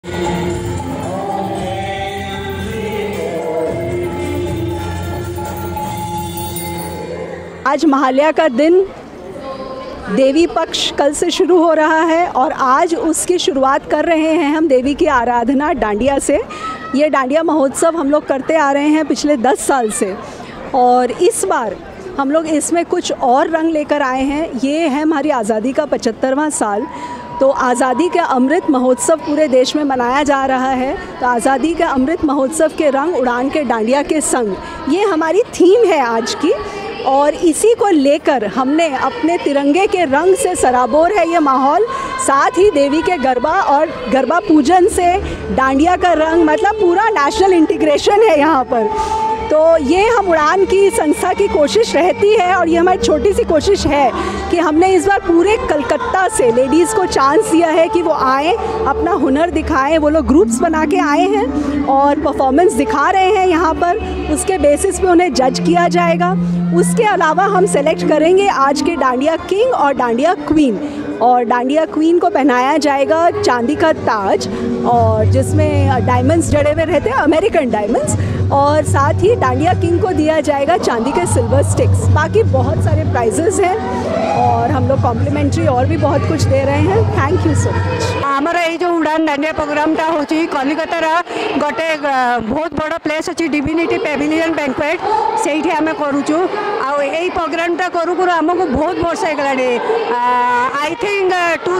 आज महालया का दिन, देवी पक्ष कल से शुरू हो रहा है और आज उसकी शुरुआत कर रहे हैं हम देवी की आराधना डांडिया से। ये डांडिया महोत्सव हम लोग करते आ रहे हैं पिछले 10 साल से और इस बार हम लोग इसमें कुछ और रंग लेकर आए हैं। ये है हमारी आज़ादी का 75वां साल, तो आज़ादी के अमृत महोत्सव पूरे देश में मनाया जा रहा है। तो आज़ादी के अमृत महोत्सव के रंग उड़ान के डांडिया के संग, ये हमारी थीम है आज की और इसी को लेकर हमने अपने तिरंगे के रंग से सराबोर है ये माहौल। साथ ही देवी के गरबा और गरबा पूजन से डांडिया का रंग, मतलब पूरा नेशनल इंटीग्रेशन है यहाँ पर। तो ये हम उड़ान की संस्था की कोशिश रहती है और ये हमारी छोटी सी कोशिश है कि हमने इस बार पूरे कलकत्ता से लेडीज़ को चांस दिया है कि वो आएँ, अपना हुनर दिखाएं। वो लोग ग्रुप्स बना के आए हैं और परफॉर्मेंस दिखा रहे हैं यहाँ पर। उसके बेसिस पे उन्हें जज किया जाएगा। उसके अलावा हम सेलेक्ट करेंगे आज के डांडिया किंग और डांडिया क्वीन, और डांडिया क्वीन को पहनाया जाएगा चांदी का ताज और जिसमें डायमंड्स जड़े हुए रहते हैं, अमेरिकन डायमंड्स, और साथ ही डांडिया किंग को दिया जाएगा चांदी के सिल्वर स्टिक्स। बाकी बहुत सारे प्राइजेस हैं और हम लोग कॉम्प्लीमेंट्री और भी बहुत कुछ दे रहे हैं। Thank you so much. आमर ये जो उड़ान डांडिया प्रोग्रामटा होची कलिकतार गोटे बहुत बड़ प्लेस अच्छी डिविनिटी पेविलियन बैंक्वेट, से आम करुचु। आई प्रोग्रामटा करू करू आमको बहुत वर्ष हो गलानी। आई थिंक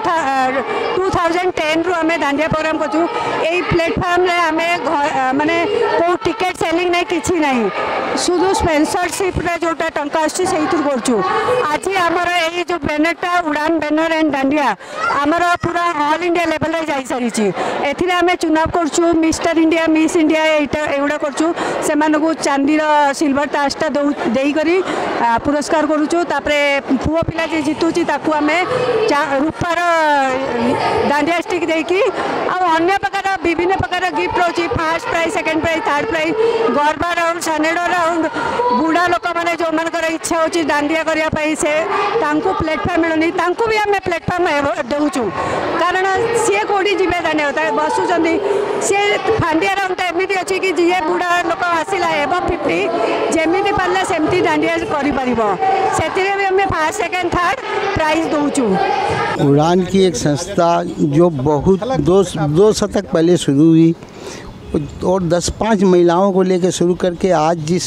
2010 रु आम डांडिया प्रोग्राम करूँ। यही प्लेटफॉर्म रे आम माने को टिकेट सेलिंग नहीं किसी नहीं, शुद्ध स्पॉन्सरशिप रे जोटा टंका आसी से आज आमर ये जो बैनरटा उड़ान बैनर एंड डांडिया आमर पूरा ऑल इंडिया लेवल रे जाई सारी। एथिरे आमे चुनाव करछु, मिस्टर इंडिया मिस इंडिया एगुड़ा करछु। से मानकु चांदीर सिल्वर ताजटा देई करी पुरस्कार करूछु। तापरे पुओ पिला जे जितुची ताकू आमे रूपार डांडिया स्टिक देकी आ अन्य प्रकार विभिन्न प्रकार गिफ्ट रोची। First prize, second prize, third prize, Garba round, Sanedo round. बुढ़ा लोक मैंने जो मानकर इच्छा होची डांडिया करिया पई से तांको प्लेटफॉर्म मिलनी, तांको भी आमे प्लेटफॉर्म देउछु। कारण सी कोड़ी जीवे दाने होता है बसुचंदी। सी फांडिया राउंड एमती अच्छी कि जी बुढ़ा लोक आसला एब 50 जमी पारे सेमती डांडिया से भी हमें फर्स्ट सेकंड थर्ड प्राइज दूचु। उड़ान की एक संस्था जो बहुत दो शतक पहले शुरू हुई और 10-5 महिलाओं को लेकर शुरू करके आज जिस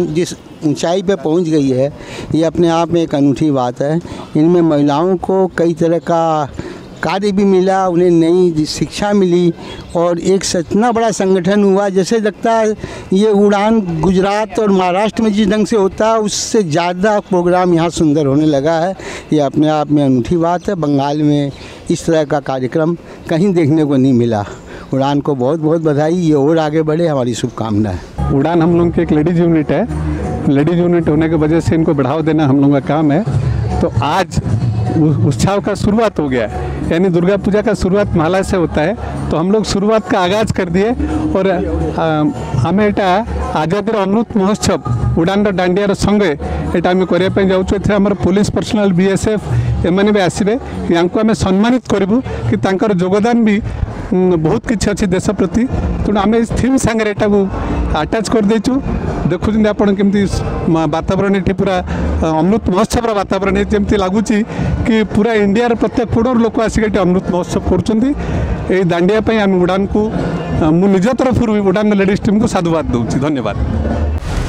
ऊंचाई पे पहुंच गई है, ये अपने आप में एक अनूठी बात है। इनमें महिलाओं को कई तरह का कार्य भी मिला, उन्हें नई शिक्षा मिली और एक इतना बड़ा संगठन हुआ जैसे लगता है ये उड़ान गुजरात और महाराष्ट्र में जिस ढंग से होता है उससे ज़्यादा प्रोग्राम यहाँ सुंदर होने लगा है। ये अपने आप में अनूठी बात है। बंगाल में इस तरह का कार्यक्रम कहीं देखने को नहीं मिला। उड़ान को बहुत बहुत बधाई, ये और आगे बढ़े, हमारी शुभकामनाएं। उड़ान हम लोग की एक लेडीज़ यूनिट है। लेडीज़ यूनिट होने की वजह से इनको बढ़ावा देना हम लोग का काम है। तो आज उत्सव का शुरुआत हो गया है, यानी दुर्गा पूजा का शुरुआत माला से होता है। तो हम लोग शुरुआत का आगाज कर दिए और हमें एटा आज़ादी अमृत महोत्सव उड़ान डांडियार संगे एटा आम करने जाऊँ। आम पुलिस पर्सनाल बीएसएफ एमाने भी आसबे, यांको आम सम्मानित करूँ कि तांकर योगदान भी बहुत किसी अच्छी देश प्रति। तेणु आम इस थीम सांगे एटा आटाच कर देचु। देखुं आप केमती वातावरण ये पूरा अमृत महोत्सव वातावरण जमी लगुच कि पूरा इंडिया प्रत्येक कोणर लोक आसिक अमृत महोत्सव कर दांडिया आम उड़ान को मु निज तरफ उड़ान लेडीज टीम को साधुवाद दूसरी। धन्यवाद।